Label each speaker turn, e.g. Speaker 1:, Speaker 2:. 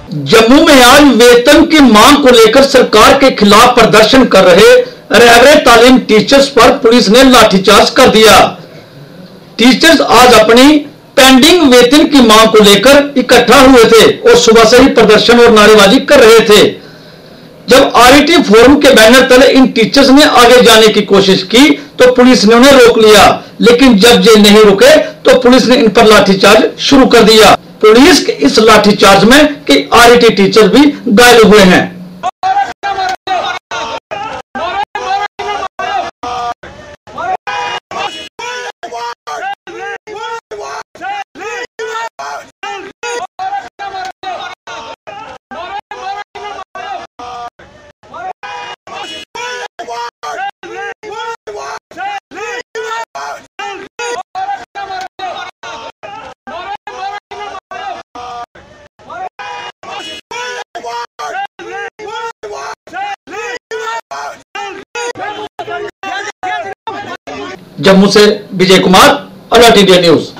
Speaker 1: जम्मू में आज वेतन की मांग को लेकर सरकार के खिलाफ प्रदर्शन कर रहे रहबरे तालीम टीचर्स पर पुलिस ने लाठीचार्ज कर दिया। टीचर्स आज अपनी पेंडिंग वेतन की मांग को लेकर इकट्ठा हुए थे और सुबह से ही प्रदर्शन और नारेबाजी कर रहे थे। जब आरईटी फोरम के बैनर तले इन टीचर्स ने आगे जाने की कोशिश की तो पुलिस ने उन्हें रोक लिया, लेकिन जब ये नहीं रुके तो पुलिस ने इन पर लाठीचार्ज शुरू कर दिया। पुलिस के इस लाठीचार्ज में कई आरईटी टीचर भी घायल हुए हैं। जम्मू से Vijay Kumar, alert India news.